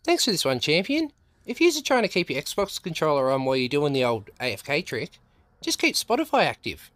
Thanks for this one, champion. If you're trying to keep your Xbox controller on while you're doing the old AFK trick, just keep Spotify active.